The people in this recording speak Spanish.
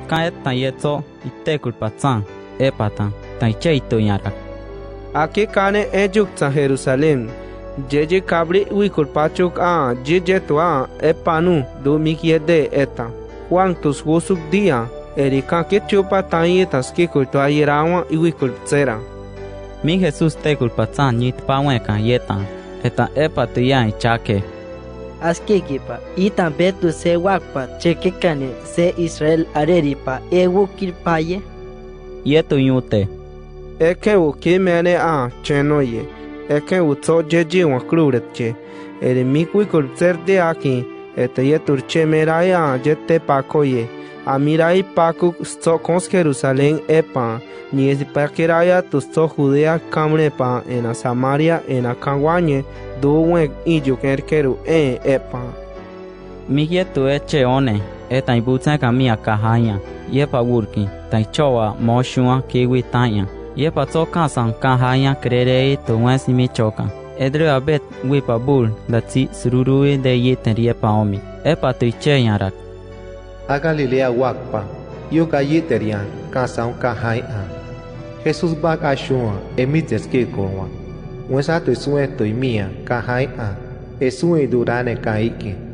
cae tan yeto ite culpazan epatan tan cheito yarak. Aquí cane ejuk ta Jerusalem. Jeje kabri wi culpachuk a jeje toa epanu do mikiede eta. Juan tus husuk dia erika que chupa tan yetas que culto ayerawa iwi culpzera. Mi Jesús te culpazan yit pawekan yetan eta epatuya ichake. Askekipa itan betu se wakpa chekekane se Israel areripa ewukirpaye. Yetu yute. Eke uki mene a chenoye. Eke utso jeje wa kluretje. Ere mikui culpzer de aquí. Ete yeturche meraya jete pakoye. Amirai pakuk sto kons Jerusalén epa. Ni es pakiraya tu sto Judea kamnepa en a Samaria en a kanwanye. Duwen ijukerkeru epa. Mi yetu eche one. Eta ibutsa kamia kahaya. Yepa wurki. Tai chowa moshua kiwi tanya. Yepa toka san kahaya krere to wesi mi choka. Edre abet wipa bul datsi sururui de yeten yepa omi. Epa tuiche yarak. A Galilea wakpa. Yuka yiterian kasaun kahaya. Jesus bak ashua emites ke korwa. Wesa tu sue tu mia kahaya. Esue durane kaiki.